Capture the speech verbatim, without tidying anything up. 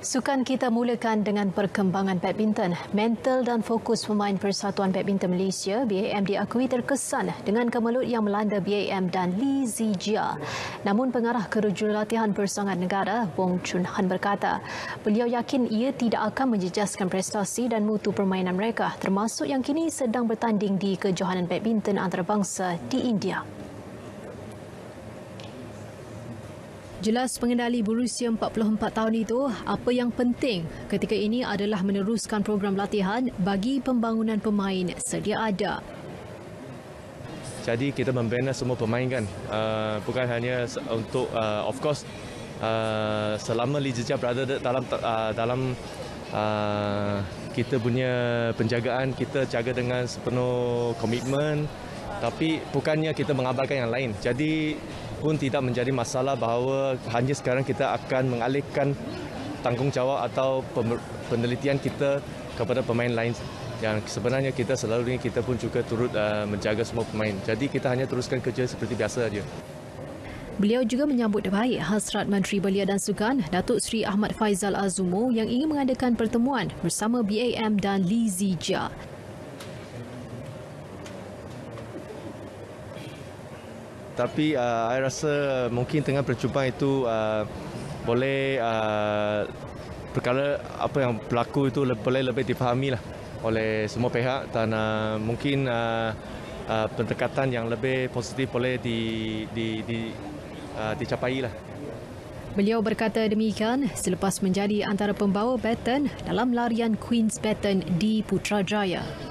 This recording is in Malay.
Sukan kita mulakan dengan perkembangan badminton. Mental dan fokus pemain Persatuan Badminton Malaysia B A M diakui terkesan dengan kemelut yang melanda B A M dan Lee Zijia. Namun pengarah Kejurulatihan Persaingan Negara Wong Chun Han berkata, beliau yakin ia tidak akan menjejaskan prestasi dan mutu permainan mereka, termasuk yang kini sedang bertanding di Kejohanan Badminton Antarabangsa di India. Jelas pengendali berusia empat puluh empat tahun itu, apa yang penting ketika ini adalah meneruskan program latihan bagi pembangunan pemain sedia ada. Jadi kita membina semua pemain kan, uh, bukan hanya untuk, uh, of course, uh, selama Lee Zijia berada dalam uh, dalam uh, kita punya penjagaan, kita jaga dengan sepenuh komitmen, tapi bukannya kita mengabaikan yang lain. Jadi pun tidak menjadi masalah bahawa hanya sekarang kita akan mengalihkan tanggungjawab atau penelitian kita kepada pemain lain. Yang sebenarnya kita selalu ini kita pun juga turut uh, menjaga semua pemain. Jadi kita hanya teruskan kerja seperti biasa saja. Beliau juga menyambut baik hasrat Menteri Belia dan Sukan Datuk Seri Ahmad Faizal Azumo yang ingin mengadakan pertemuan bersama B A M dan Lee Zijia. Tapi uh, saya rasa mungkin dengan percubaan itu uh, boleh uh, perkara apa yang berlaku itu boleh lebih dipahami lah oleh semua pihak dan uh, mungkin uh, uh, pendekatan yang lebih positif boleh di, di, di, uh, dicapai lah. Beliau berkata demikian selepas menjadi antara pembawa baton dalam larian Queen's Baton di Putrajaya.